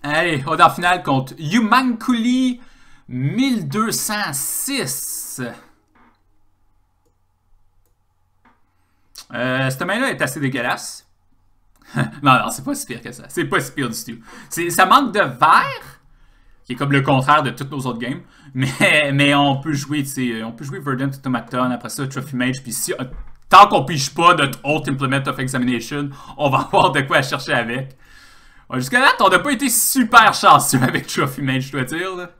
Allez, on est en finale contre Humankuli 1206. Cette main-là est assez dégueulasse. Non, c'est pas si pire que ça. C'est pas si pire du tout. Ça manque de vert, qui est comme le contraire de toutes nos autres games. Mais on peut jouer, Verdant Automaton, après ça, Trophy Mage, puis si... Tant qu'on pige pas notre Alt Implement of Examination, on va avoir de quoi chercher avec. Jusqu'à là, on n'a pas été super chanceux avec Trophy Mage, je dois dire. Là.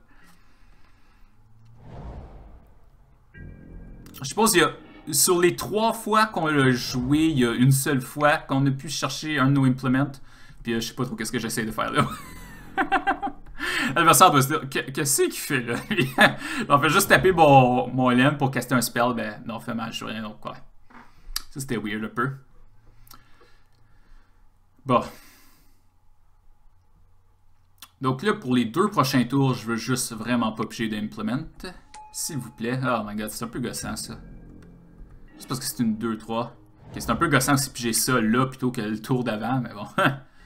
Je suppose qu'il y a... Sur les 3 fois qu'on l'a joué, il y a une seule fois qu'on a pu chercher un de nos implements. Puis je sais pas trop qu'est-ce que j'essaie de faire là. L'adversaire doit se dire, qu'est-ce qu'il fait là? On fait juste taper mon LM pour caster un spell. Ben non, fait mal, je sais rien d'autre quoi. Ça c'était weird un peu. Bon. Donc là, pour les 2 prochains tours, je veux juste vraiment pas piger d'implement. S'il vous plaît. Oh my god, c'est un peu gossant ça. C'est parce que c'est une 2-3. Okay, c'est un peu gossant aussi piger ça là plutôt que le tour d'avant, mais bon.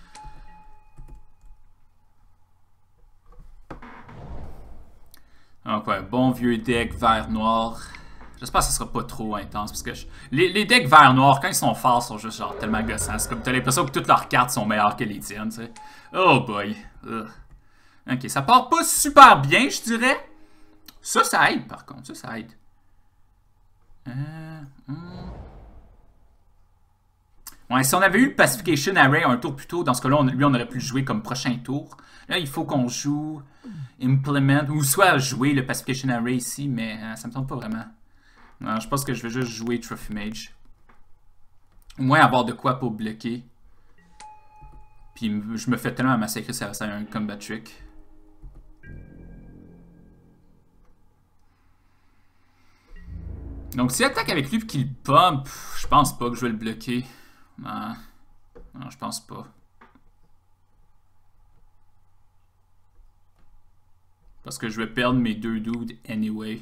Donc ouais, bon vieux deck vert-noir. J'espère que ça sera pas trop intense parce que les decks vert-noir, quand ils sont forts, sont juste genre tellement gossants. C'est comme t'as l'impression que toutes leurs cartes sont meilleures que les tiennes, tu sais. Oh boy. Ok, ça part pas super bien, je dirais. Ça aide par contre, ça aide. Ouais, si on avait eu le Pacification Array un tour plus tôt, dans ce cas-là, lui, on aurait pu le jouer comme prochain tour. Là, il faut qu'on joue Implement, ou soit jouer le Pacification Array ici, mais ça me tente pas vraiment. Non, je pense que je vais juste jouer Trophy Mage. Au moins avoir de quoi pour bloquer. Puis je me fais tellement massacrer, ça va un combat trick. Donc s'il attaque avec lui et qu'il pump, je pense pas que je vais le bloquer. Non, je pense pas. Parce que je vais perdre mes 2 dudes anyway.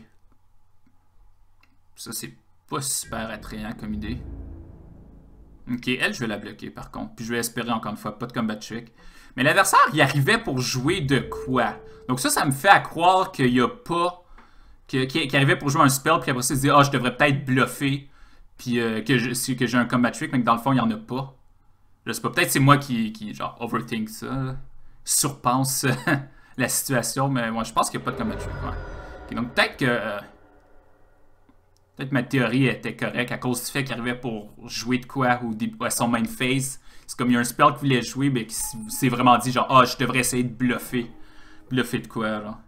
Ça c'est pas super attrayant comme idée. Ok, elle je vais la bloquer par contre. Puis je vais espérer encore une fois, pas de combat trick. Mais l'adversaire y arrivait pour jouer de quoi? Donc ça me fait à croire qu'il y a pas... Qui arrivait pour jouer un spell, puis après ça, il se dit, je devrais peut-être bluffer, puis que j'ai un combat trick, mais que dans le fond, il n'y en a pas. Je sais pas, peut-être c'est moi qui genre, overthink ça, surpense la situation, mais moi, je pense qu'il n'y a pas de combat trick. Ouais. Okay, donc peut-être que... peut-être ma théorie était correcte à cause du fait qu'il arrivait pour jouer de quoi ou à son main phase. C'est comme il y a un spell qu'il voulait jouer, mais qui s'est vraiment dit, genre, je devrais essayer de bluffer. Bluffer de quoi, là.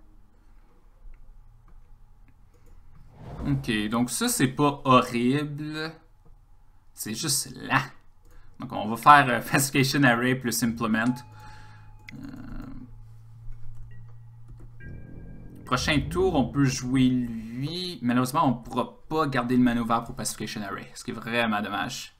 Ok, donc ça, c'est pas horrible. C'est juste là. Donc, on va faire Pacification Array plus Implement. Prochain tour, on peut jouer lui. Malheureusement, on pourra pas garder le mana ouvert pour Pacification Array. Ce qui est vraiment dommage.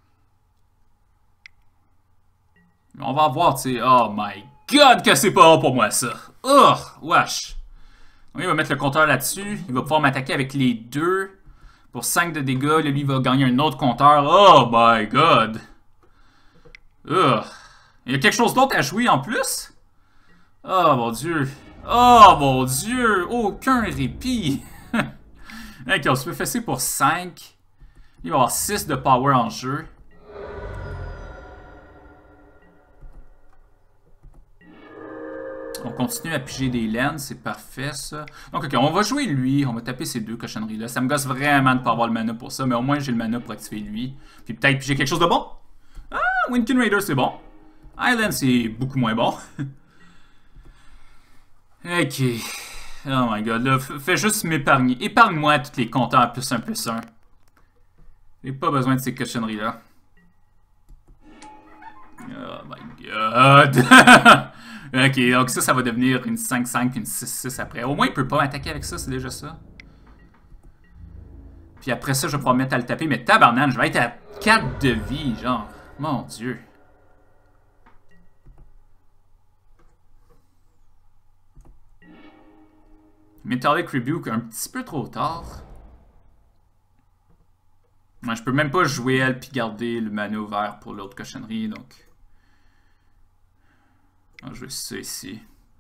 On va voir, tu sais. Oh my god, que c'est pas bon pour moi, ça. Oh, wesh. Il va mettre le compteur là-dessus. Il va pouvoir m'attaquer avec les 2. Pour 5 de dégâts. Là, lui, il va gagner un autre compteur. Oh my god. Il y a quelque chose d'autre à jouer en plus? Oh mon dieu. Oh mon dieu. Aucun répit. Ok, on se fait fesser pour 5. Il va y avoir 6 de power en jeu. On continue à piger des laines, c'est parfait ça. Donc ok, on va jouer lui, on va taper ces 2 cochonneries là. Ça me gosse vraiment de pas avoir le mana pour ça, mais au moins j'ai le mana pour activer lui. Puis peut-être piger quelque chose de bon. Ah, Windkin Raider c'est bon. Island c'est beaucoup moins bon. Ok. Oh my god, là, fais juste m'épargner. Épargne-moi tous les compteurs +1/+1. J'ai pas besoin de ces cochonneries là. Oh my god. Ok, donc ça va devenir une 5-5 puis une 6-6 après. Au moins, il peut pas m'attaquer avec ça, c'est déjà ça. Puis après ça, je vais pouvoir me mettre à le taper. Mais tabarnane, je vais être à 4 de vie, genre. Mon dieu. Metallic Rebuke un petit peu trop tard. Ouais, je peux même pas jouer elle puis garder le mana ouvert pour l'autre cochonnerie, donc... On va jouer ça ici.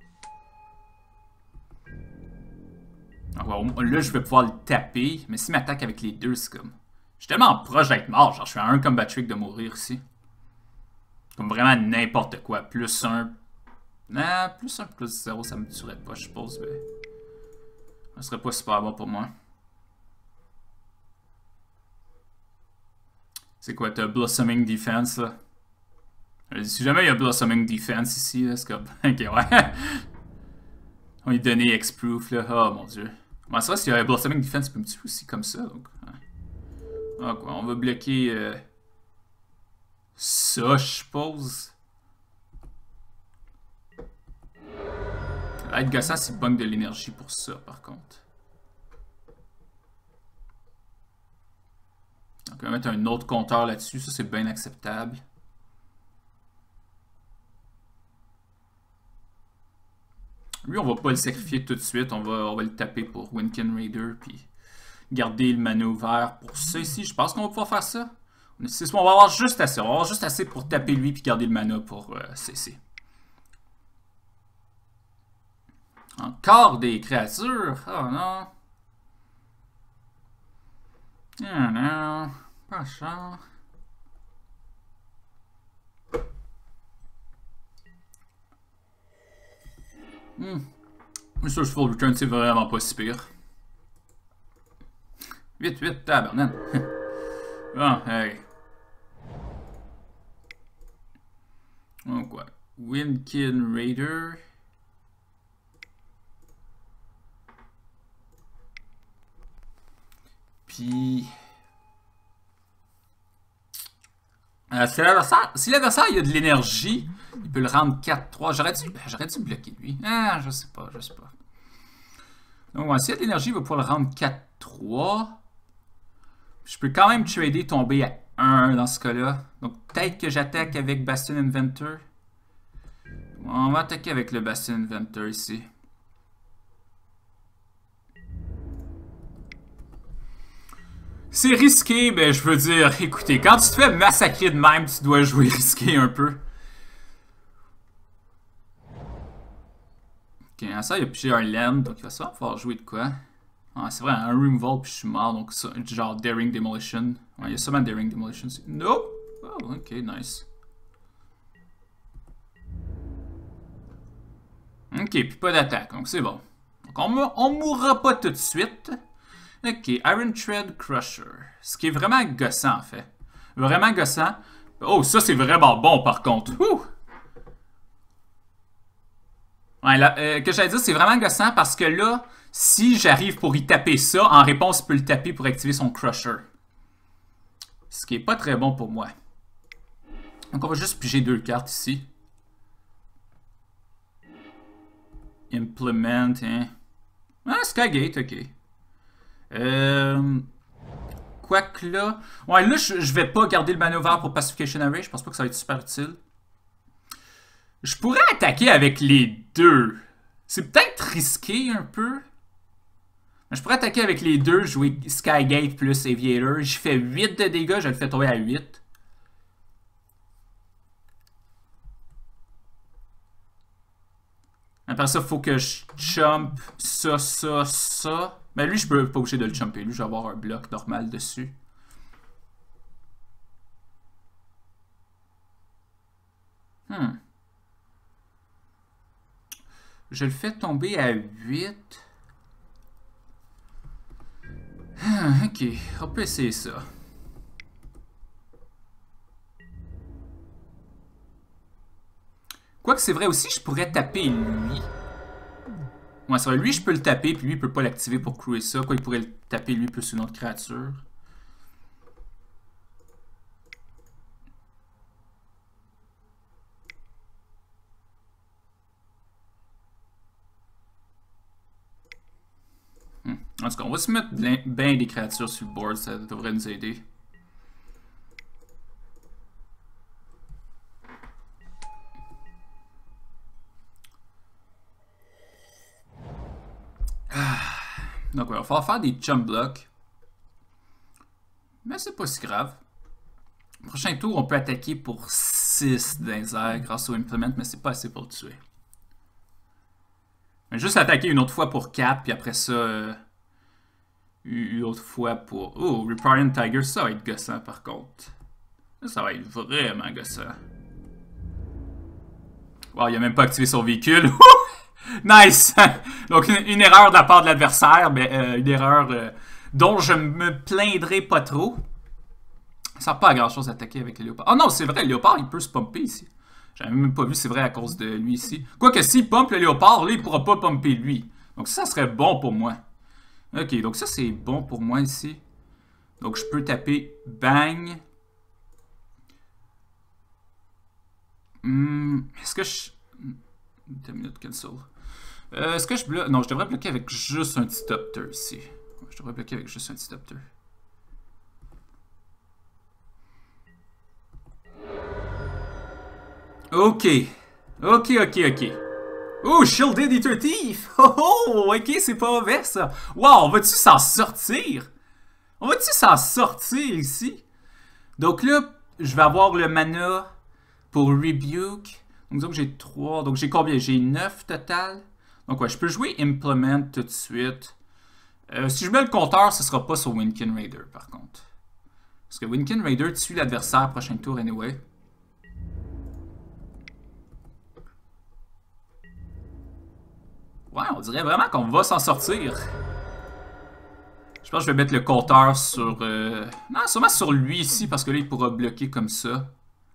Alors, là, je vais pouvoir le taper, mais s'il m'attaque avec les deux, c'est comme... Je suis tellement proche d'être mort, genre je suis à un combat trick de mourir ici. Comme vraiment n'importe quoi. Plus 1... plus 1, plus 0, ça me tuerait pas, je suppose, mais... Ça serait pas super bon pour moi. C'est quoi, t'as Blossoming Defense, là? Si jamais il y a Blossoming Defense ici, là, c'est comme... ok, ouais. On lui donnait X-Proof, là. Oh, mon dieu. Bon, c'est vrai, s'il y a Blossoming Defense, il peut me tuer aussi comme ça, donc... Ouais. Ah, quoi, on va bloquer... ça, je suppose. Être gossant, c'est bug de l'énergie pour ça, par contre. Donc, on va mettre un autre compteur là-dessus. Ça, c'est bien acceptable. Lui, on va pas le sacrifier tout de suite. On va le taper pour Winkin Raider, puis garder le mana ouvert pour ça ici. Je pense qu'on va pouvoir faire ça. On va avoir juste assez. On va avoir juste assez pour taper lui, puis garder le mana pour CC. Encore des créatures? Oh non. Oh non. Pas cher. Mais ça, je full return, c'est vraiment pas si pire. 8-8, tabarnak. Bon, hey. Donc, quoi? Winkin Raider. Puis... si l'adversaire il a de l'énergie, il peut le rendre 4-3. J'aurais dû bloquer lui. Ah, je sais pas. Donc, ouais, s'il a de l'énergie, il va pouvoir le rendre 4-3. Je peux quand même trader tomber à 1 dans ce cas-là. Donc, peut-être que j'attaque avec Bastion Inventor. On va attaquer avec le Bastion Inventor ici. C'est risqué, mais je veux dire, écoutez, quand tu te fais massacrer de même, tu dois jouer risqué un peu. Ok, ça, il a pigé un land, donc il va sûrement pouvoir jouer de quoi. Ah, c'est vrai, un removal, puis je suis mort, donc ça, genre Daring Demolition. Ouais, il y a sûrement Daring Demolition. Nope! Oh, ok, nice. Ok, puis pas d'attaque, donc c'est bon. Donc on mourra pas tout de suite. Ok, Iron Tread Crusher. Ce qui est vraiment gossant, en fait. Vraiment gossant. Oh, ça, c'est vraiment bon, par contre. Ouh! Ouais, là, que j'allais dire, c'est vraiment gossant parce que là, si j'arrive pour y taper ça, en réponse, il peut le taper pour activer son Crusher. Ce qui est pas très bon pour moi. Donc, on va juste piger 2 cartes ici. Implement, hein. Ah, Skygate, ok. Quoique là... Ouais, là, je vais pas garder le mana ouvert pour Pacification Array. Je pense pas que ça va être super utile. Je pourrais attaquer avec les deux. C'est peut-être risqué un peu. Mais je pourrais attaquer avec les deux, jouer Skygate plus Aviator. J'y fais 8 de dégâts, je le fais tomber à 8. Après ça, il faut que je jump ça. Mais lui, je peux pas obligé de le jumper. Lui, je vais avoir un bloc normal dessus. Je le fais tomber à 8. Ok, on peut essayer ça. Quoique c'est vrai aussi, je pourrais taper lui. Ouais, c'est vrai, lui je peux le taper, puis lui il peut pas l'activer pour clouer ça. Quoi, il pourrait le taper lui plus une autre créature. En tout cas, on va se mettre bien des créatures sur le board, ça devrait nous aider. Donc, il va falloir faire des jump blocks. Mais c'est pas si grave. Prochain tour, on peut attaquer pour 6 dans les airs grâce au implement, mais c'est pas assez pour le tuer. Mais juste attaquer une autre fois pour 4, puis après ça, une autre fois pour... Oh, Riparian Tiger, ça va être gossant par contre. Ça va être vraiment gossant. Wow, il a même pas activé son véhicule. Nice! Donc une erreur de la part de l'adversaire, mais une erreur dont je me plaindrai pas trop. Ça n'a pas grand chose à attaquer avec le léopard. Oh non, c'est vrai, le léopard, il peut se pumper ici. J'avais même pas vu, c'est vrai, à cause de lui ici. Quoique s'il pumpe le léopard, là, il pourra pas pumper lui. Donc ça serait bon pour moi. Ok, donc ça c'est bon pour moi ici. Donc je peux taper bang. Est-ce que je... 2 minutes, cancel. Est-ce que je bloque... Non, je devrais bloquer avec juste un petit Disruptor ici. Je devrais bloquer avec juste un petit Disruptor. Ok. Ok. Oh, Shielded Eater Thief! Oh, ok, c'est pas mauvais ça. Wow, on va-tu s'en sortir? On va-tu s'en sortir ici? Donc là, je vais avoir le mana pour Rebuke. Donc disons que j'ai 3. Donc j'ai combien? J'ai 9 total. Donc ouais, je peux jouer Implement tout de suite. Si je mets le compteur, ce sera pas sur Winkin Raider par contre. Parce que Winkin Raider tue l'adversaire prochain tour anyway. Ouais, on dirait vraiment qu'on va s'en sortir. Je pense que je vais mettre le compteur sur... Non, sûrement sur lui ici, parce que là, il pourra bloquer comme ça.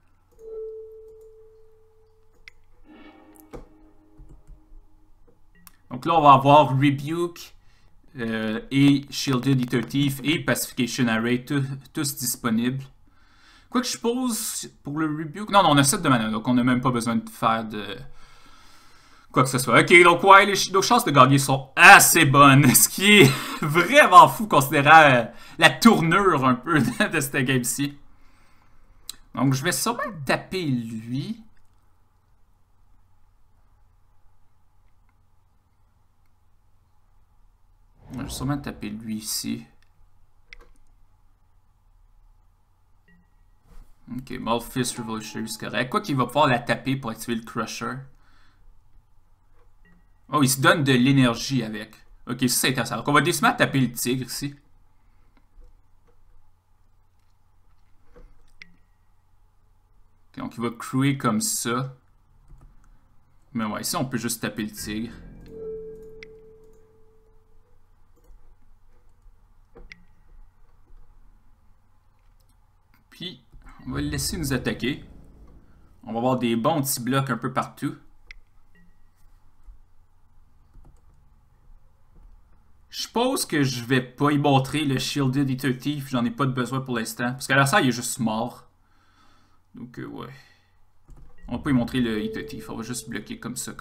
Donc là, on va avoir Rebuke et Shielded Eater Thief et Pacification Array, tous disponibles. Quoi que je suppose pour le Rebuke... Non, on a 7 de mana, donc on n'a même pas besoin de faire de... quoi que ce soit. Ok, donc ouais, nos chances de gagner sont assez bonnes. Ce qui est vraiment fou considérant la tournure un peu de cette game-ci. Donc je vais sûrement taper lui. Je vais sûrement taper lui ici. Ok, Malfist Revolutionary, c'est correct. Quoi qu'il va pouvoir la taper pour activer le Crusher. Oh, il se donne de l'énergie avec. Ok, ça c'est intéressant. Donc on va décider de taper le tigre ici. Okay, donc il va crewer comme ça. Mais ouais, ici on peut juste taper le tigre. Puis, on va le laisser nous attaquer. On va avoir des bons petits blocs un peu partout. Je suppose que je vais pas y montrer le Shielded Eater Thief, j'en ai pas de besoin pour l'instant. Parce qu'à la ça, il est juste mort. Donc, ouais. On va pas y montrer le Eater Thief, on va juste bloquer comme ça.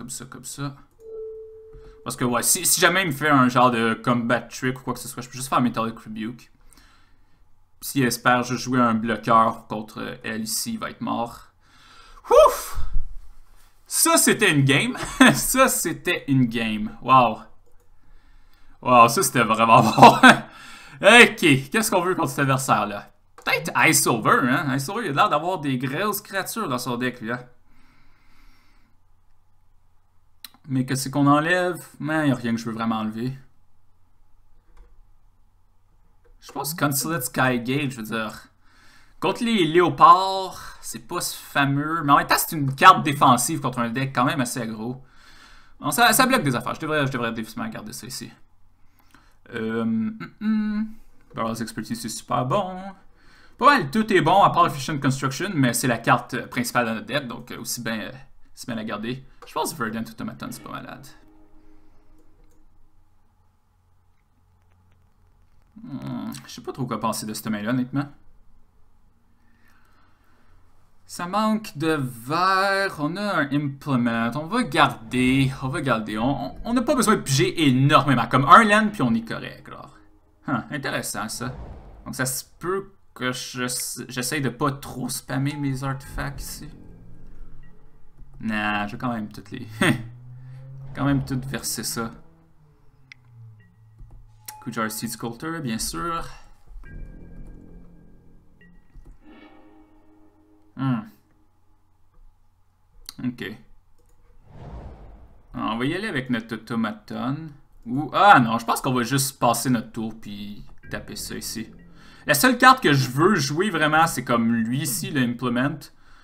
Parce que, ouais, si jamais il me fait un genre de combat trick ou quoi que ce soit, je peux juste faire Metallic Rebuke. S'il espère juste jouer un bloqueur contre elle ici, il va être mort. Ouf! Ça, c'était une game. Ça, c'était une game. Wow. Wow, ça c'était vraiment bon. Ok, qu'est-ce qu'on veut contre cet adversaire-là? Peut-être Ice Silver, hein? Ice Silver, il a l'air d'avoir des grosses créatures dans son deck, lui, hein? Mais qu'est-ce qu'on enlève? Mais il n'y a rien que je veux vraiment enlever. Je pense Consulate Skygate, je veux dire. Contre les léopards, c'est pas ce fameux. Mais en même temps, c'est une carte défensive contre un deck quand même assez aggro. Bon, ça bloque des affaires. Je devrais définitivement garder ça ici. Barrel's Expertise, c'est super bon. Pas mal, tout est bon à part Efficient Construction, mais c'est la carte principale de notre deck, donc aussi bien la garder. Je pense Verdant Automaton, c'est pas malade. Je sais pas trop quoi penser de cette main-là, honnêtement. Ça manque de verre. On a un implement. On va garder. On n'a pas besoin de piger énormément. Comme un land, puis on est correct. Alors. Intéressant, ça. Donc ça se peut que j'essaye de pas trop spammer mes artefacts ici. Nah, je vais quand même toutes les... quand même tout verser ça. Kujar Seed Sculptor, bien sûr. Ok. Alors, on va y aller avec notre automaton. Ou... Ah non, je pense qu'on va juste passer notre tour puis taper ça ici. La seule carte que je veux jouer vraiment, c'est comme lui ici, le Implement.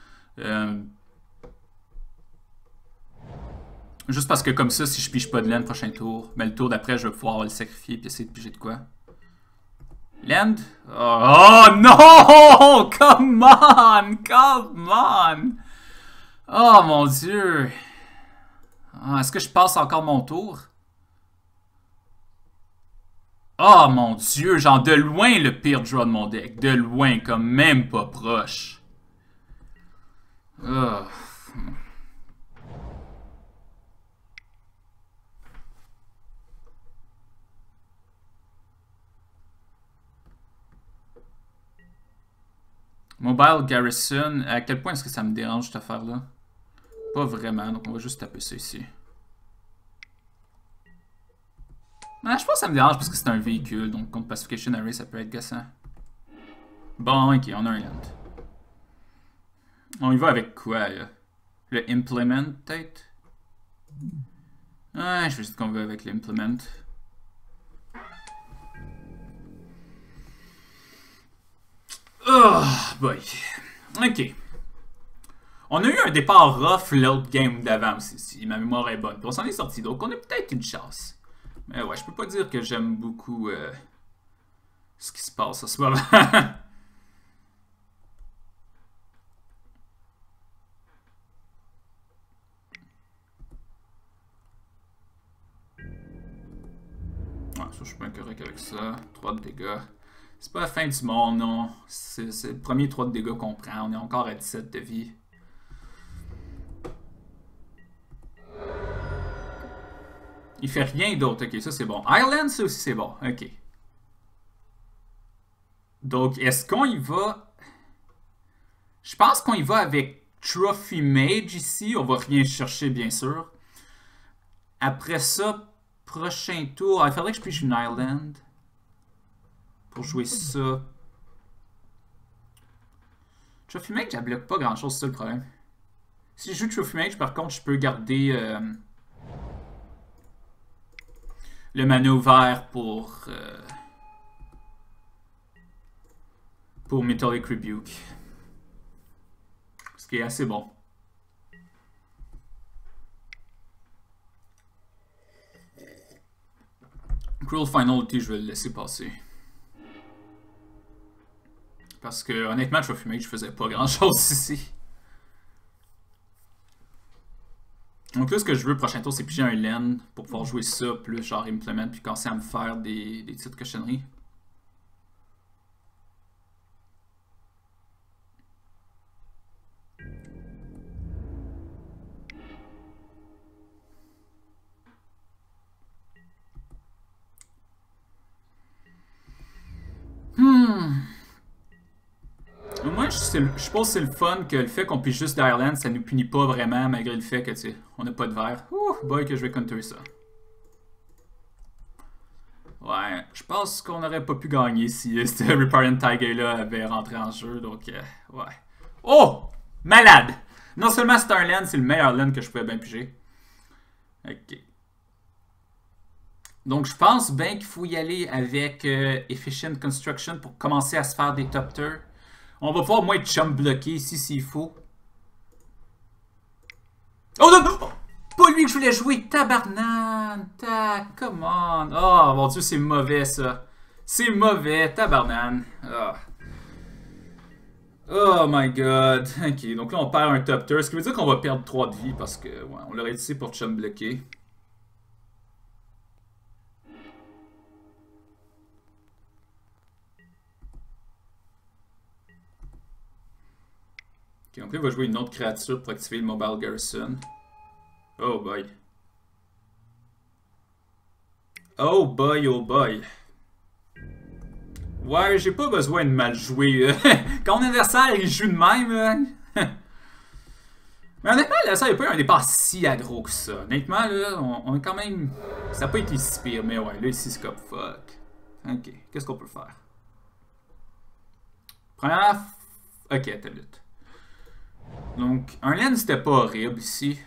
Juste parce que comme ça, si je pige pas de land prochain tour, mais le tour d'après, je vais pouvoir le sacrifier puis essayer de piger de quoi. Land? Oh non! Come on! Come on! Oh mon dieu! Oh, est-ce que je passe encore mon tour? Oh mon dieu, genre de loin le pire draw de mon deck. De loin, comme même pas proche. Oh. Mobile Garrison, à quel point est-ce que ça me dérange cette affaire-là? Pas vraiment, donc on va juste taper ça ici. Ah, je pense que ça me dérange parce que c'est un véhicule, donc contre Pacification Array, ça peut être gossant. Bon, ok, on a un land. On y va avec quoi, là? Le Implement, peut-être? Ouais, je vais juste qu'on va avec l'Implement. Oh, boy. Ok. On a eu un départ rough l'autre game d'avant aussi, si ma mémoire est bonne. Puis on s'en est sorti, donc on a peut-être une chance. Mais ouais, je peux pas dire que j'aime beaucoup ce qui se passe à ce moment. Ouais, ça, je suis bien correct avec ça. 3 de dégâts. C'est pas la fin du monde, non. C'est le premier 3 de dégâts qu'on prend. On est encore à 17 de vie. Il fait rien d'autre. Ok, ça c'est bon. Island, ça aussi c'est bon. Ok. Donc, est-ce qu'on y va... Je pense qu'on y va avec Trophy Mage ici. On va rien chercher, bien sûr. Après ça, prochain tour... il faudrait que je pige une Island. Pour jouer ça. Trophy Mage, elle bloque pas grand-chose, c'est ça le problème. Si je joue Trophy Mage, par contre, je peux garder... le mana ouvert pour Metallic Rebuke. Ce qui est assez bon. Cruel Finality, je vais le laisser passer. Parce que honnêtement, Trophy Mage, je faisais pas grand chose ici. Donc là, ce que je veux prochain tour, c'est piger un land pour pouvoir jouer ça, plus genre Implement, puis commencer à me faire des petites cochonneries. Moi, je pense que c'est le fun que le fait qu'on puisse juste d'Ireland, ça nous punit pas vraiment, malgré le fait que, tu sais, on n'a pas de verre. Ouh, boy, que je vais counter ça. Ouais, je pense qu'on n'aurait pas pu gagner si ce Reparent Tiger-là avait rentré en jeu, donc, ouais. Oh! Malade! Non seulement c'est un land, c'est le meilleur land que je pouvais bien piger. Ok. Donc, je pense bien qu'il faut y aller avec Efficient Construction pour commencer à se faire des top tiers. On va pouvoir au moins chum bloquer ici s'il faut. Oh non! Pas lui que je voulais jouer! Tabarnan! Come on! Oh mon dieu, c'est mauvais ça. C'est mauvais, tabarnan. Oh. Oh my god. Ok, donc là on perd un top tier. Ce qui veut dire qu'on va perdre 3 de vie parce que ouais, on l'aurait utilisé pour chum bloquer. Ok, donc là il va jouer une autre créature pour activer le Mobile Garrison. Oh boy. Oh boy, oh boy. Ouais, j'ai pas besoin de mal jouer. Quand mon adversaire il joue de même. Mais honnêtement, là, ça n'a pas eu un départ si aggro que ça. Honnêtement, là, on est quand même. Ça n'a pas été si pire, mais ouais, là ici c'est comme fuck. Ok, qu'est-ce qu'on peut faire? Première. Ok, attends une minute. Donc, un land, c'était pas horrible ici.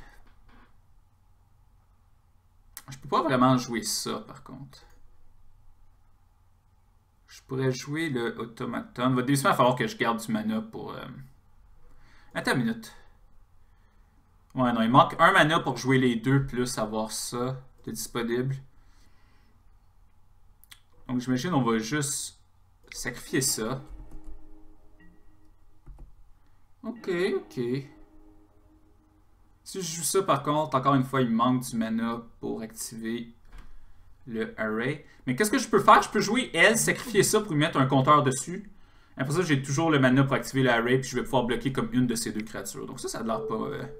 Je peux pas vraiment jouer ça, par contre. Je pourrais jouer le automaton. Va définitivement falloir que je garde du mana pour... Attends une minute. Ouais, non, il manque un mana pour jouer les deux, plus avoir ça de disponible. Donc, j'imagine on va juste sacrifier ça. Ok, ok. Si je joue ça, par contre, encore une fois, il me manque du mana pour activer le array. Mais qu'est-ce que je peux faire? Je peux jouer elle, sacrifier ça pour lui mettre un compteur dessus. Après ça, j'ai toujours le mana pour activer le array, puis je vais pouvoir bloquer comme une de ces deux créatures. Donc ça a l'air pas mauvais.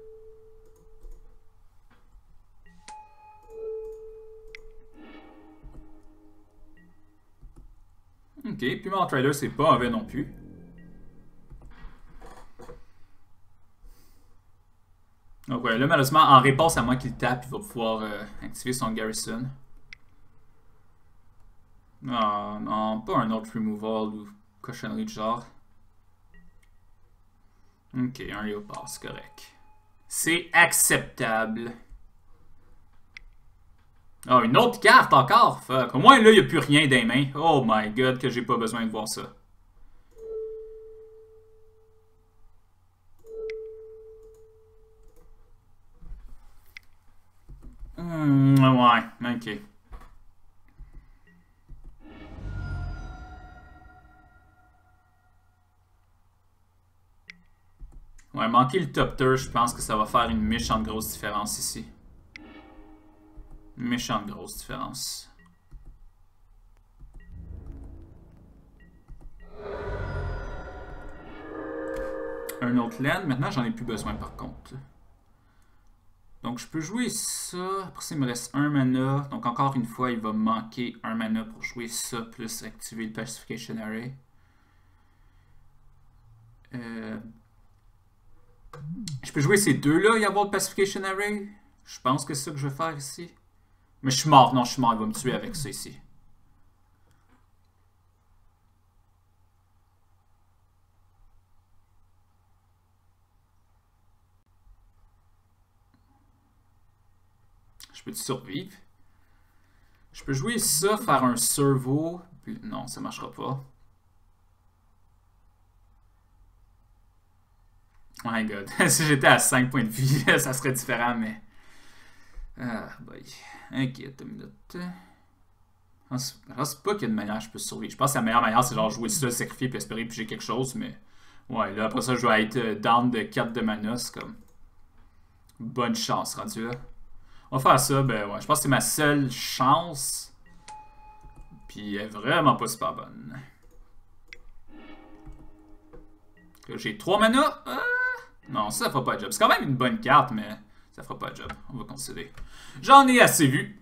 Ok, puis mon trailer, c'est pas mauvais non plus. Donc ouais, là, malheureusement, en réponse à moi qu'il tape, il va pouvoir activer son garrison. Non, non, pas un autre removal ou cochonnerie de genre. Ok, un léopard, c'est correct. C'est acceptable. Oh, une autre carte encore? Fuck. Au moins, là, il n'y a plus rien dans les mains. Oh my god, que j'ai pas besoin de voir ça. Ouais, ok. Ouais, manquer le top tier, je pense que ça va faire une méchante grosse différence ici. Méchante grosse différence. Un autre land. Maintenant, j'en ai plus besoin par contre. Donc, je peux jouer ça. Après ça, il me reste un mana. Donc, encore une fois, il va me manquer un mana pour jouer ça, plus activer le Pacification Array. Je peux jouer ces deux-là et avoir le Pacification Array. Je pense que c'est ça que je vais faire ici. Mais je suis mort. Non, je suis mort. Il va me tuer avec ça ici. Je peux survivre. Je peux jouer ça, faire un servo. Non, ça marchera pas. Oh my god. Si j'étais à 5 points de vie, ça serait différent, mais... Ah, boy. Inquiète une minute. Je pense pas qu'il y a une manière je peux survivre. Je pense que la meilleure manière, c'est genre jouer ça, sacrifier, puis espérer piger quelque chose, mais... Ouais, là, après ça, je vais être down de 4 de mana, c'est comme... Bonne chance, rendu là. On va faire ça, ben ouais, je pense que c'est ma seule chance. Puis elle est vraiment pas super bonne. J'ai 3 mana. Non, ça fera pas de job. C'est quand même une bonne carte, mais ça fera pas de job. On va considérer. J'en ai assez vu.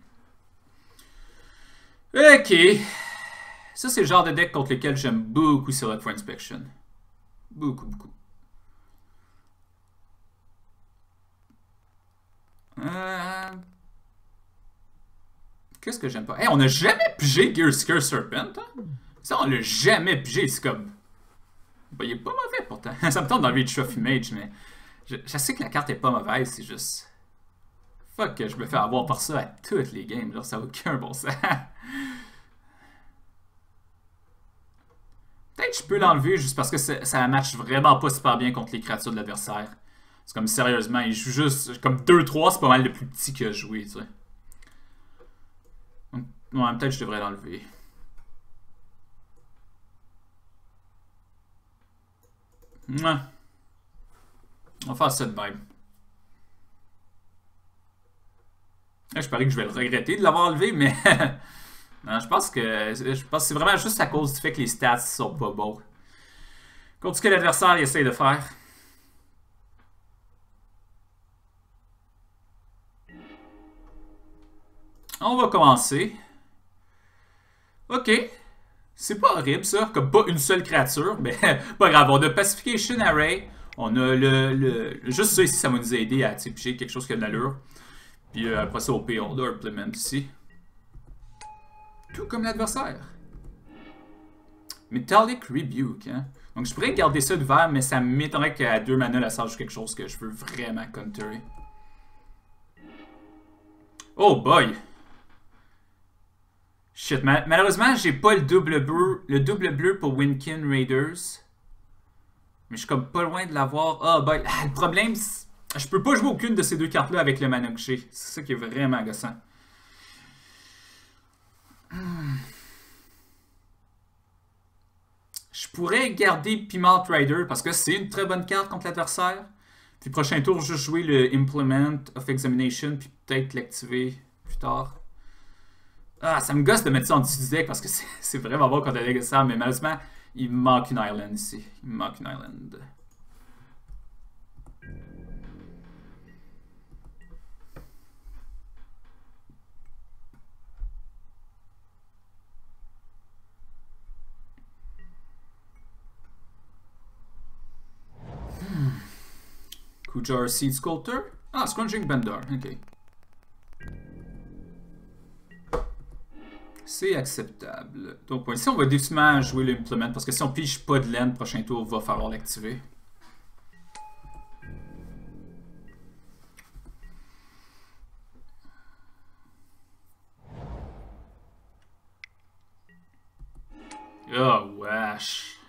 Ok. Ça, c'est le genre de deck contre lequel j'aime beaucoup Select for Inspection. Beaucoup, beaucoup. Qu'est-ce que j'aime pas? Hey, on n'a jamais pigé Gearseeker Serpent. Hein? Ça, on l'a jamais pigé. C'est comme... Ben, il est pas mauvais pourtant. Ça me tente d'enlever le Trophy Mage, mais... Je sais que la carte est pas mauvaise, c'est juste... Fuck que je me fais avoir par ça à toutes les games. Genre, ça n'a aucun bon sens. Peut-être que je peux l'enlever juste parce que ça match vraiment pas super bien contre les créatures de l'adversaire. C'est comme sérieusement, il joue juste... Comme 2-3, c'est pas mal le plus petit qu'il a joué, tu sais. Ouais, peut-être que je devrais l'enlever. Ouais. On va faire ça de même. Là, je parie que je vais le regretter de l'avoir enlevé, mais... non, je pense que c'est vraiment juste à cause du fait que les stats sont pas bons. Contre ce que l'adversaire essaie de faire. On va commencer. Ok. C'est pas horrible ça, comme pas une seule créature, mais pas grave. On a Pacification Array, on a juste ça ici, ça va nous aider à piger quelque chose qui a de l'allure. Puis après ça, au pire, on a Implement ici. Tout comme l'adversaire. Metallic Rebuke, hein. Donc je pourrais garder ça d'ouvert, mais ça m'étonnerait qu'à 2 mana, la salle joue quelque chose que je veux vraiment counterer. Oh boy! Shit, malheureusement, j'ai pas le double bleu pour Winkin Raiders. Mais je suis comme pas loin de l'avoir. Ah boy, le problème, je peux pas jouer aucune de ces deux cartes-là avec le mana que j'ai. C'est ça qui est vraiment agaçant. Je pourrais garder Peamalt Rider parce que c'est une très bonne carte contre l'adversaire. Puis prochain tour, juste jouer le Implement of Examination, puis peut-être l'activer plus tard. Ah, ça me gosse de mettre ça en dessous du deck parce que c'est vraiment bon contre l'adversaire, mais malheureusement, il me manque une Island ici. Il me manque une Island. Kujar Seed Sculptor. Ah, Scrunching Bender. Ok. C'est acceptable. Donc ici, on va définitivement jouer l'implement parce que si on pige pas de laine, prochain tour, il va falloir l'activer. Oh, wesh.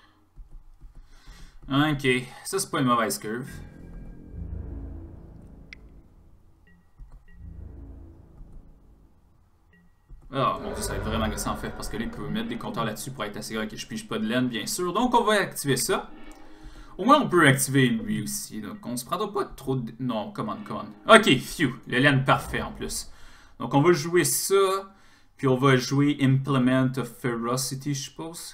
Ok, ça c'est pas une mauvaise curve. Oh mon dieu, ça va être vraiment agaçant en fait, parce que là, il peut mettre des compteurs là-dessus pour être assuré que je pige pas de laine, bien sûr. Donc, on va activer ça. Au moins, on peut activer lui aussi. Donc, on se prendra pas trop de... Non, come on. Ok, phew. Le laine parfait en plus. Donc, on va jouer ça. Puis, on va jouer Implement of Ferocity, je suppose.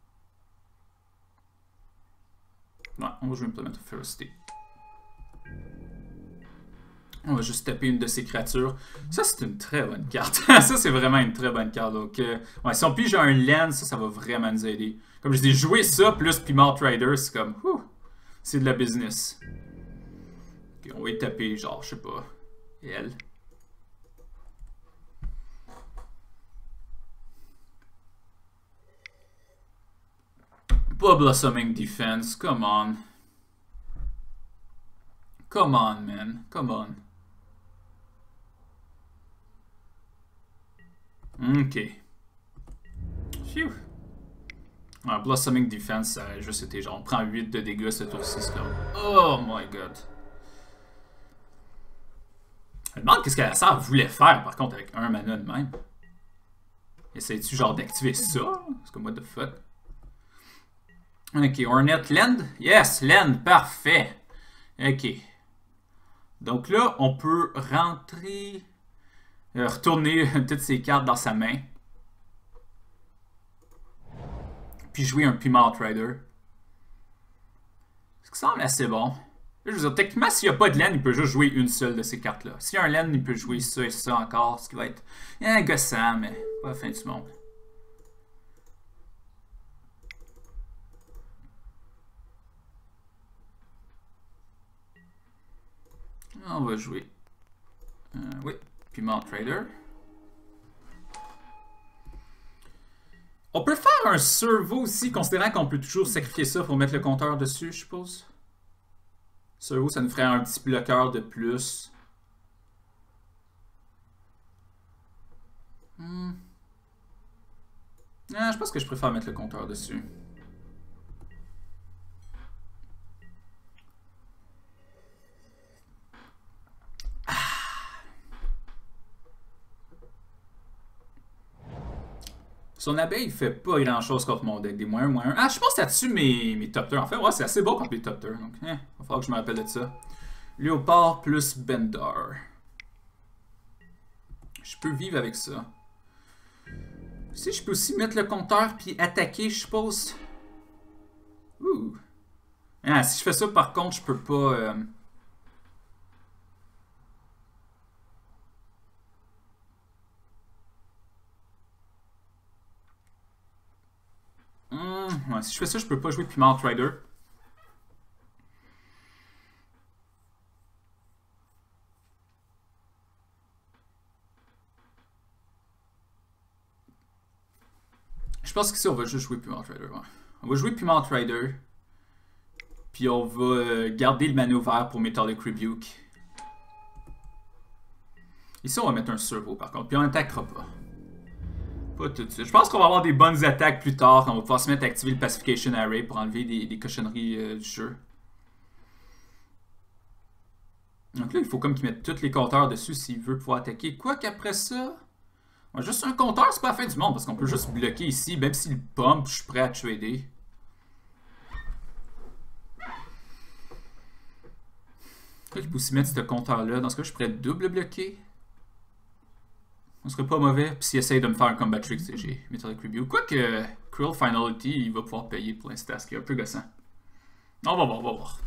Ouais, on va jouer Implement of Ferocity. On va juste taper une de ces créatures. Ça, c'est une très bonne carte. Ça, c'est vraiment une très bonne carte. Donc, ouais, si on pige un land, ça va vraiment nous aider. Comme je dis, jouer ça plus Peamalt Rider, c'est comme... c'est de la business. Okay, on va y taper, genre, je sais pas... elle. Pas Blossoming Defense, come on. Come on, man. Come on. Ok. Phew. Ouais, Blossoming Defense, ça aurait juste été genre, on prend 8 de dégâts ce tour-ci, c'est comme... Oh my god. Je me demande qu'est-ce que la sœur voulait faire, par contre, avec un mana de même. Essayes-tu genre d'activer ça? C'est comme, what the fuck? Ok, Hornet Land? Yes, Land, parfait. Ok. Donc là, on peut rentrer... retourner toutes ces cartes dans sa main. Puis jouer un Peamalt Rider. Ce qui semble assez bon. Là, je veux dire, techniquement, s'il n'y a pas de laine, il peut juste jouer une seule de ces cartes-là. S'il y a un laine, il peut jouer ça et ça encore, ce qui va être gossant, mais pas la fin du monde. On va jouer. Oui, Peamalt Rider. On peut faire un servo aussi, considérant qu'on peut toujours sacrifier ça pour mettre le compteur dessus, je suppose. Servo, ça nous ferait un petit bloqueur de plus. Ah, je pense que je préfère mettre le compteur dessus. Son abeille, il fait pas grand chose contre mon deck. Des moins 1. Ah, je pense que là-dessus mes top tiers. En fait, ouais, c'est assez bon contre les top tiers. Donc, il va falloir que je me rappelle de ça. Léopard plus Bender. Je peux vivre avec ça. Si, je peux aussi mettre le compteur puis attaquer, je suppose. Ouh. Ah, si je fais ça, par contre, je peux pas... Ouais, si je fais ça, je peux pas jouer Peamalt Rider. Je pense qu'ici, on va juste jouer Peamalt Rider. Ouais. On va jouer Peamalt Rider. Puis on va garder le mano vert pour Metallic Rebuke. Ici, on va mettre un servo par contre. Puis on n'attaquera pas. Pas tout de suite. Je pense qu'on va avoir des bonnes attaques plus tard. Quand on va pouvoir se mettre à activer le Pacification Array pour enlever des cochonneries du jeu. Donc là, il faut comme qu'il mette tous les compteurs dessus s'il veut pouvoir attaquer. Quoi qu'après ça... juste un compteur, c'est pas la fin du monde. Parce qu'on peut juste bloquer ici. Même s'il pump, je suis prêt à trader. Il peut aussi mettre ce compteur-là. Dans ce cas, je suis prêt à double bloquer. On serait pas mauvais. Puis s'il essaye de me faire un combat trick, j'ai Metallic Rebuke. Quoique Cruel Finality, il va pouvoir payer pour l'instant, ce qui est un peu gossant. On va voir, on va voir.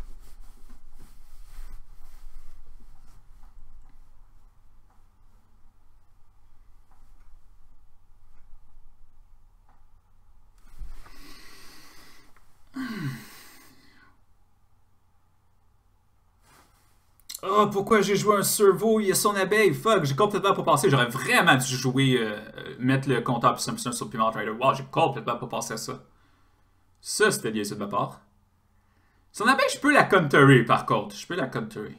Oh, pourquoi j'ai joué un servo? Il y a son abeille. Fuck, j'ai complètement pas pensé. J'aurais vraiment dû jouer, mettre le compteur plus Simpson sur Piment Rider. Wow, j'ai complètement pas pensé à ça. Ça, c'était lié de ma part. Son abeille, je peux la counterer par contre. Je peux la counterer.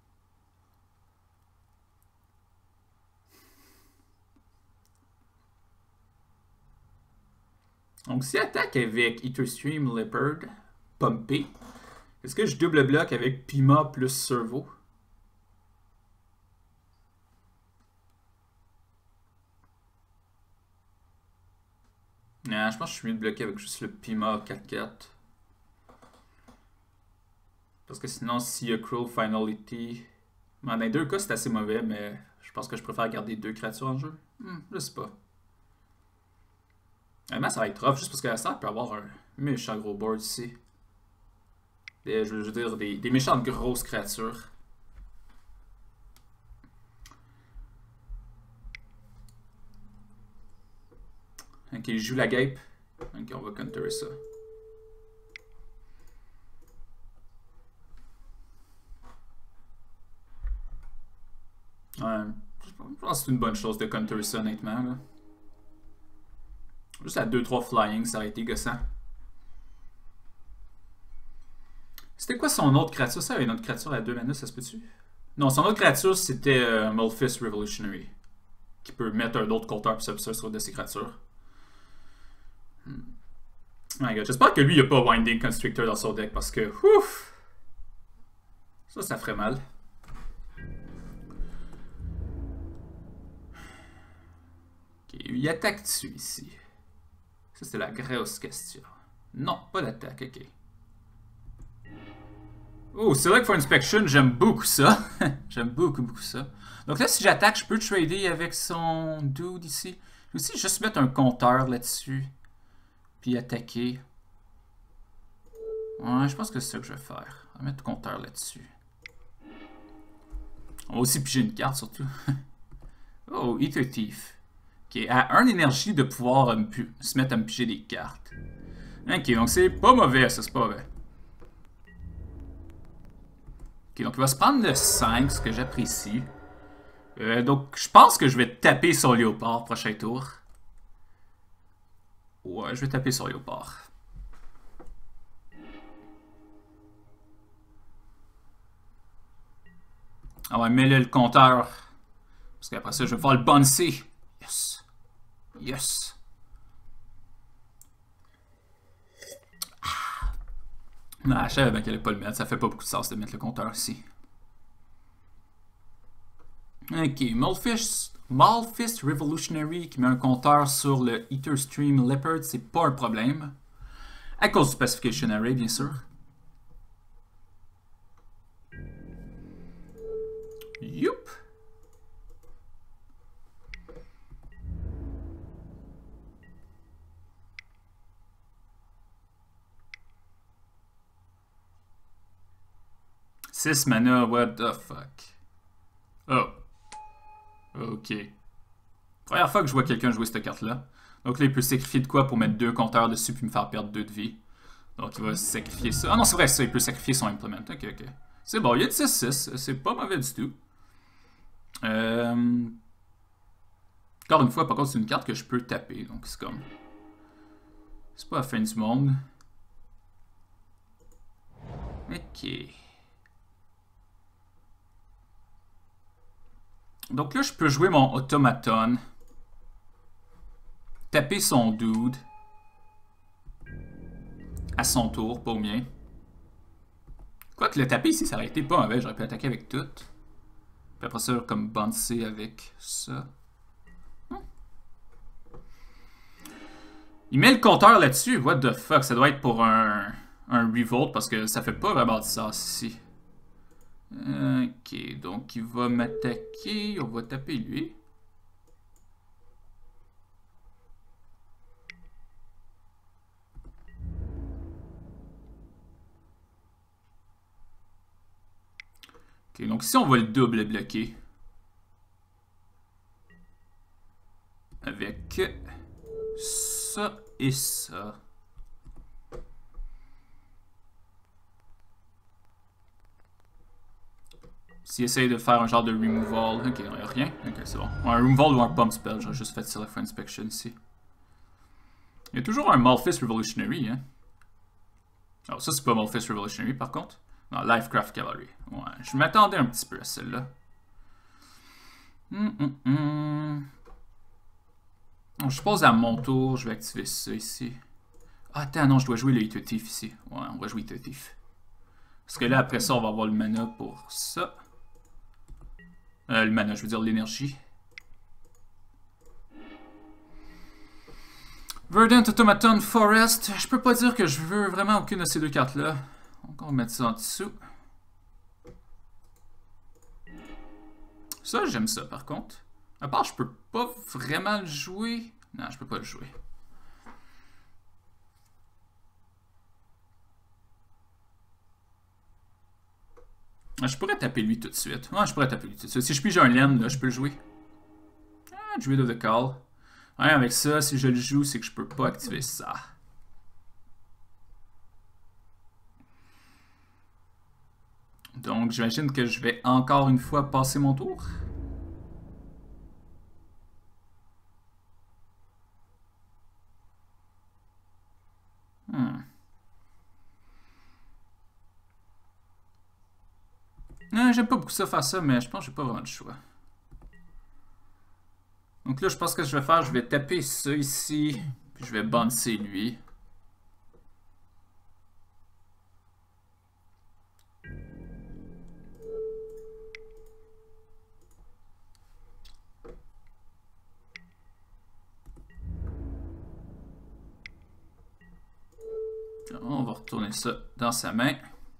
Donc, si attaque avec Etherstream Leopard, pumpé, est-ce que je double bloc avec Pima plus servo? Non, je pense que je suis mieux de bloquer avec juste le Pima 4-4. Parce que sinon, s'il y a Cruel Finality... Dans les deux cas, c'est assez mauvais, mais je pense que je préfère garder deux créatures en jeu. Je sais pas. Vraiment, ça va être rough, juste parce que la star peut avoir un méchant gros board ici. Je veux dire, des méchantes grosses créatures. Ok, il joue la guêpe. Ok, on va counterer ça. Ouais, je pense que c'est une bonne chose de counterer ça, honnêtement. Là. Juste à 2-3 flying, ça aurait été gossant. C'était quoi son autre créature? Ça avait une autre créature à 2 mana, ça se peut-tu? Non, son autre créature, c'était Malfist Revolutionary. Qui peut mettre un autre compteur plus absurde sur une de ses créatures. My God, j'espère que lui, il n'y a pas Winding Constrictor dans son deck parce que, ouf! Ça ferait mal. Ok, il attaque dessus ici. Ça, c'est la grosse question. Non, pas d'attaque, ok. Oh, Select for Inspection, j'aime beaucoup ça. J'aime beaucoup ça. Donc là, si j'attaque, je peux trader avec son dude ici. Je peux aussi juste mettre un compteur là-dessus. Puis attaquer. Ouais, je pense que c'est ça que je vais faire. On va mettre le compteur là-dessus. On va aussi piger une carte surtout. Oh, Ether Thief. Ok, à 1 énergie de pouvoir se mettre à me piger des cartes. Ok, donc c'est pas mauvais, ça, c'est pas mauvais. Ok, donc il va se prendre le 5, ce que j'apprécie. Donc je pense que je vais taper sur Léopard prochain tour. Ouais, je vais taper sur Léopard. Ah ouais, mets-le le compteur. Parce qu'après ça, je vais pouvoir le bouncer. Yes. Yes. Ah. Non, je savais bien qu'elle allait pas le mettre. Ça fait pas beaucoup de sens de mettre le compteur ici. Ok, Malfist Revolutionary qui met un compteur sur le Etherstream Leopard, c'est pas un problème. À cause du Pacification Array, bien sûr. Youp! Six mana, what the fuck? Oh. Ok. Première fois que je vois quelqu'un jouer cette carte-là. Donc là, il peut sacrifier de quoi pour mettre 2 compteurs dessus puis me faire perdre 2 de vie. Donc il va sacrifier ça. Ah non, c'est vrai, ça, il peut sacrifier son implement. Ok. C'est bon, il y a de 6-6. C'est pas mauvais du tout. Encore une fois, par contre, c'est une carte que je peux taper. Donc c'est comme... C'est pas la fin du monde. Ok. Donc là, je peux jouer mon automaton. Taper son dude. À son tour, pour mien. Quoique le taper ici, ça aurait été pas mauvais. J'aurais pu attaquer avec tout. Puis après ça, comme bouncer avec ça. Il met le compteur là-dessus. What the fuck? Ça doit être pour un revolt parce que ça fait pas vraiment de sens ici. Ok, donc il va m'attaquer. On va taper lui. Ok, donc ici on va le double bloquer. Avec ça et ça. S'il essaye de faire un genre de removal. Ok, non, il n'y a rien. Ok, c'est bon. Un removal ou un bump spell. J'aurais juste fait Select for Inspection ici. Il y a toujours un Malphite Revolutionary, hein. Alors, ça, c'est pas Malphite Revolutionary, par contre. Non, Lifecraft Cavalry. Ouais, je m'attendais un petit peu à celle-là. Je suppose à mon tour, je vais activer ça ici. Ah, attends, non, je dois jouer le Eater Thief ici. Ouais, on va jouer Eater Thief. Parce que là, après ça, on va avoir le mana pour ça. Le mana, je veux dire l'énergie. Verdant, Automaton, Forest. Je peux pas dire que je veux vraiment aucune de ces deux cartes-là. Donc, on va mettre ça en dessous. Ça, j'aime ça, par contre. À part, je peux pas vraiment le jouer. Non, je peux pas le jouer. Je pourrais taper lui tout de suite. Ouais, je pourrais taper lui tout de suite. Si je pige un land, là, je peux le jouer. Ah, Druid of the Call. Ouais, avec ça, si je le joue, c'est que je peux pas activer ça. Donc, j'imagine que je vais encore une fois passer mon tour. J'aime pas beaucoup ça faire ça, mais je pense que j'ai pas vraiment le choix. Donc là, je pense que je vais faire, je vais taper ça ici, puis je vais bouncer lui. On va retourner ça dans sa main.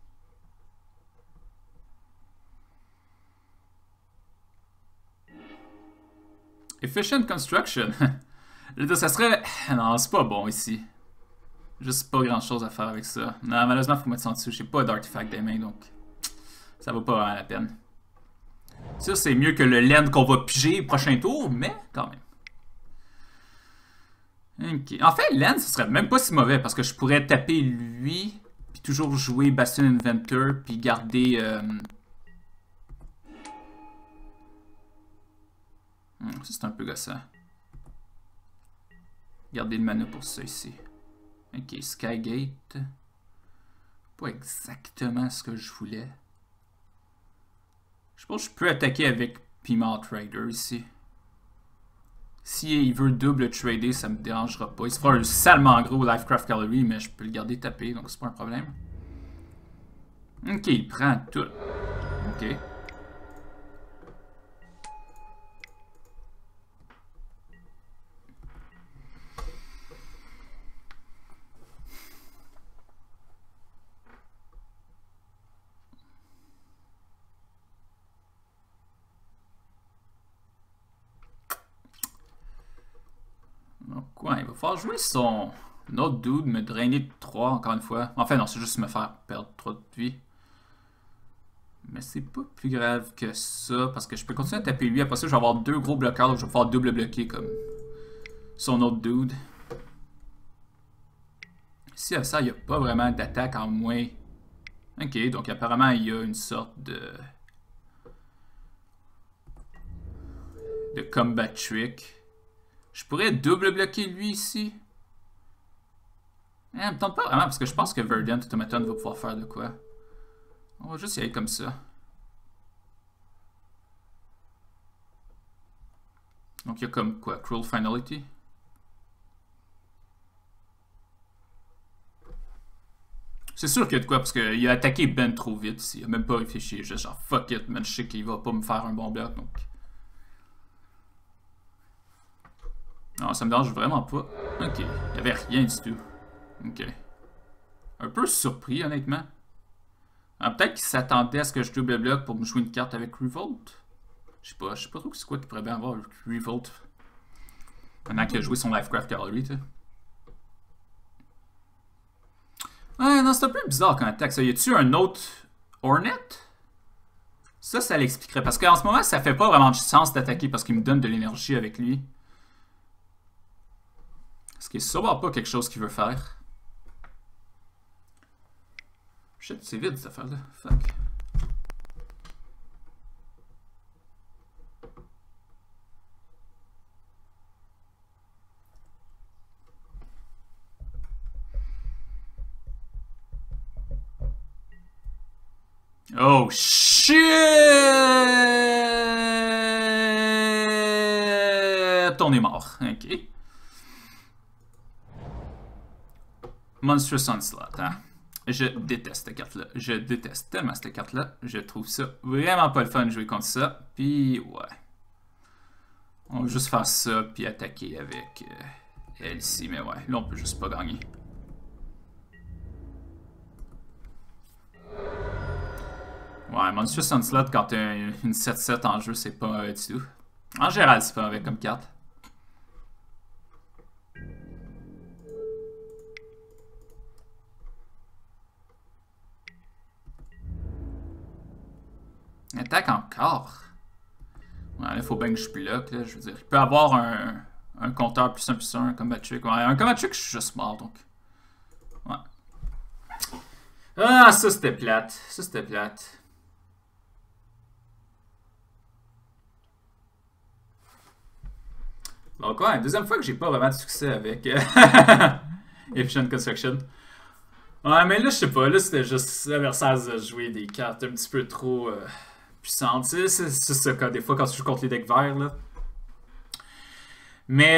Efficient Construction. Ça serait... Non, c'est pas bon ici. Juste pas grand chose à faire avec ça. Non, malheureusement, faut mettre ça en dessous. J'ai pas d'artefact des mains, donc ça vaut pas vraiment la peine. Ça, c'est mieux que le land qu'on va piger au prochain tour, mais quand même. Okay. En fait, land, ce serait même pas si mauvais, parce que je pourrais taper lui, puis toujours jouer Bastion Inventor, puis garder... ça, c'est un peu gossant. Garder le mana pour ça ici. Ok, Skygate. Pas exactement ce que je voulais. Je pense que je peux attaquer avec Pima Trader ici. Si il veut double trader, ça me dérangera pas. Il se fera un salement gros Lifecraft Cavalry, mais je peux le garder tapé, donc c'est pas un problème. Ok, il prend tout. Ok. Donc, ouais, il va falloir jouer son autre dude, me drainer de 3 encore une fois. Enfin, non, c'est juste me faire perdre 3 de vie. Mais c'est pas plus grave que ça, parce que je peux continuer à taper lui. Après ça, je vais avoir 2 gros bloqueurs, donc je vais pouvoir double bloquer comme son autre dude. Ici, à ça, il n'y a pas vraiment d'attaque en moins. Ok, donc apparemment, il y a une sorte de combat trick. Je pourrais double bloquer lui ici. Ça me tente pas vraiment parce que je pense que Verdant Automaton va pouvoir faire de quoi. On va juste y aller comme ça. Donc il y a comme quoi? Cruel Finality? C'est sûr qu'il y a de quoi, parce qu'il a attaqué Ben trop vite. Il a même pas réfléchi. Juste genre, fuck it, man, je sais qu'il va pas me faire un bon bloc, donc... Non, ça me dérange vraiment pas. Ok, il y avait rien du tout. Ok. Un peu surpris, honnêtement. Peut-être qu'il s'attendait à ce que je double bloc pour me jouer une carte avec Revolt. Je sais pas trop c'est quoi qu'il pourrait bien avoir avec Revolt. Pendant qu'il a joué son Lifecraft Gallery, tu sais. Ouais, non, c'est un peu bizarre quand attaque ça. Y a-tu un autre Hornet? Ça l'expliquerait. Parce qu'en ce moment, ça fait pas vraiment de sens d'attaquer parce qu'il me donne de l'énergie avec lui. Ce qui est sûrement pas quelque chose qu'il veut faire. Shit, c'est vide cette affaire-là. Fuck. Oh shit! On est mort. Ok. Monstrous Onslaught, hein. Je déteste cette carte-là. Je déteste tellement cette carte-là. Je trouve ça vraiment pas le fun de jouer contre ça. Puis, ouais. On va juste faire ça, puis attaquer avec elle ici. Mais ouais, là, on peut juste pas gagner. Ouais, Monstrous Onslaught, quand t'as une 7-7 en jeu, c'est pas mauvais du tout. En général, c'est pas mauvais comme carte. Attaque encore. Ouais, là, faut bien que je bloque, là. Je veux dire, il peut avoir un compteur +1/+1, un combat trick. Ouais, un combat trick, je suis juste mort, donc. Ouais. Ah, ça, c'était plate. Ça, c'était plate. Donc, ouais, deuxième fois que j'ai pas vraiment de succès avec Efficient Construction. Ouais, mais là, je sais pas. Là, c'était juste l'adversaire de jouer des cartes un petit peu trop puissantes. C'est ça, des fois, quand tu joues contre les decks verts, là. Mais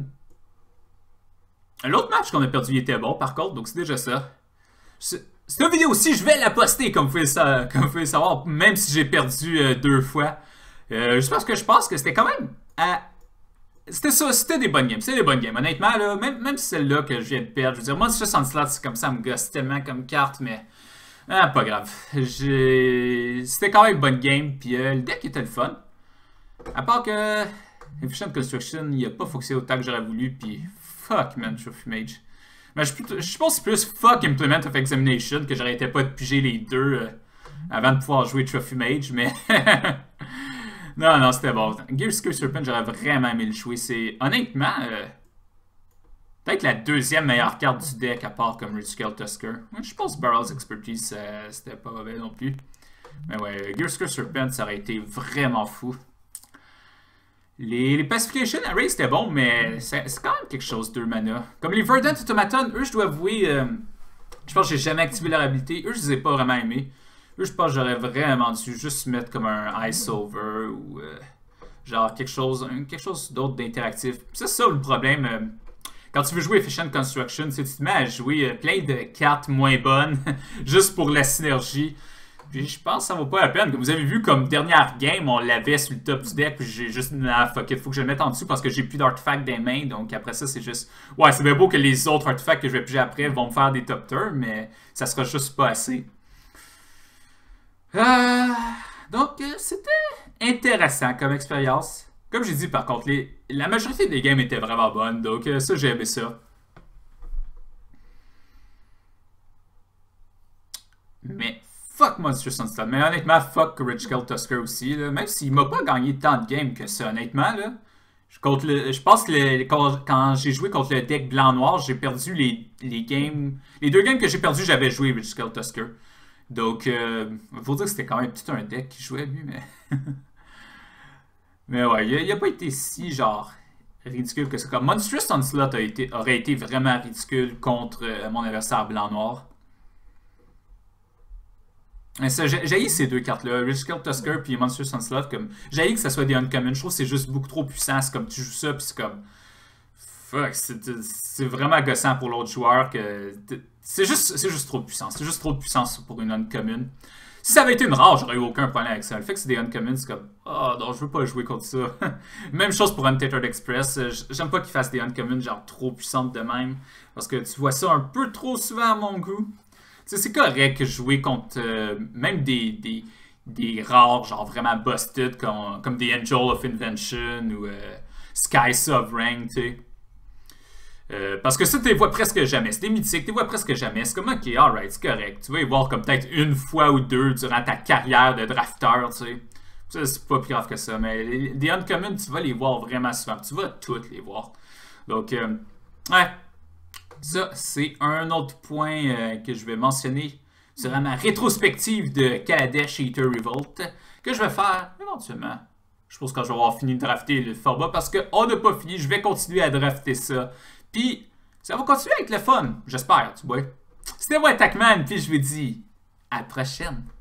l'autre match qu'on a perdu, il était bon, par contre, donc c'est déjà ça. Cette vidéo aussi, je vais la poster, comme vous pouvez savoir, même si j'ai perdu 2 fois. Juste parce que je pense que c'était quand même... C'était ça, c'était des bonnes games. C'était des bonnes games. Honnêtement, là, même si celle-là que je viens de perdre, je veux dire, moi, si je sens slot, c'est comme ça, me gosse tellement comme carte, mais. Pas grave. C'était quand même une bonne game, puis le deck était le fun. À part que. Efficient Construction, il a pas fonctionné autant que j'aurais voulu, puis fuck, man, Trophy Mage. Mais je pense plus fuck Implement of Examination, que j'arrêtais pas de piger les deux avant de pouvoir jouer Trophy Mage, mais. Non, c'était bon. Gearscale Serpent, j'aurais vraiment aimé le jouer. C'est honnêtement peut-être la deuxième meilleure carte du deck à part comme Ridgecale Tusker. Je pense que Barrel's Expertise, c'était pas mauvais non plus. Mais ouais, Gearscale Serpent, ça aurait été vraiment fou. Les Pacification Array, c'était bon, mais c'est quand même quelque chose, 2 mana. Comme les Verdant Automaton, eux, je dois avouer, je pense que j'ai jamais activé leur habilité. Eux, je les ai pas vraiment aimés. Eux, je pense que j'aurais vraiment dû juste mettre comme un Ice Over ou genre quelque chose d'autre d'interactif. C'est ça le problème. Quand tu veux jouer Efficient Construction, tu te mets à jouer plein de cartes moins bonnes juste pour la synergie. Puis je pense que ça vaut pas la peine. Comme vous avez vu, comme dernière game, on l'avait sur le top du deck, puis j'ai juste fuck it, faut que je le mette en dessous parce que j'ai plus d'artefacts des mains. Donc après ça, c'est juste. Ouais, c'est bien beau que les autres artefacts que je vais piger après vont me faire des top turns, mais ça sera juste pas assez. Donc, c'était intéressant comme expérience. Comme j'ai dit, par contre, la majorité des games étaient vraiment bonnes. Donc, ça, j'ai aimé ça. Mais fuck Monstrous Onslaught. Mais honnêtement, fuck Ridgecale Tusker aussi. Là. Même s'il m'a pas gagné tant de games que ça, honnêtement. Là. Je pense que quand j'ai joué contre le deck blanc-noir, j'ai perdu les games. Les 2 games que j'ai perdu, j'avais joué Ridgecale Tusker. Donc, faut dire que c'était quand même tout un deck qui jouait, lui, mais... mais ouais, il a pas été si, genre, ridicule que ça. Comme Monstrous Onslaught aurait été vraiment ridicule contre mon adversaire blanc-noir. Mais ça, j'ai ces deux cartes-là, Riskill Tusker puis Monstrous Onslaught, comme, j'ai que ça soit des uncommon, je trouve que c'est juste beaucoup trop puissant, c'est comme, tu joues ça, puis c'est comme, fuck, c'est vraiment gossant pour l'autre joueur, que, c'est juste trop de puissance, c'est juste trop de puissance pour une uncommon. Si ça avait été une rare, j'aurais eu aucun problème avec ça. Le fait que c'est des uncommons, c'est comme, oh non, je veux pas jouer contre ça. Même chose pour Untethered Express, j'aime pas qu'ils fassent des uncommons genre trop puissantes de même, parce que tu vois ça un peu trop souvent à mon goût. C'est correct jouer contre même des rares, genre vraiment busted, comme des Angel of Invention ou Sky Sovereign, tu sais. Parce que ça, tu les vois presque jamais. C'est des mythiques, tu les vois presque jamais. C'est comme, ok, alright, c'est correct. Tu vas les voir comme peut-être une fois ou deux durant ta carrière de drafteur, tu sais. Ça, c'est pas plus grave que ça. Mais les uncommon, tu vas les voir vraiment souvent. Tu vas toutes les voir. Donc, ouais. Ça, c'est un autre point que je vais mentionner sur ma rétrospective de Kaladesh Eater Revolt que je vais faire éventuellement. Je pense quand je vais avoir fini de drafter le format parce qu'on n'a pas fini. Je vais continuer à drafter ça. Puis, ça va continuer avec le fun. J'espère, tu vois. C'était moi, Attackman, puis je vous dis à la prochaine.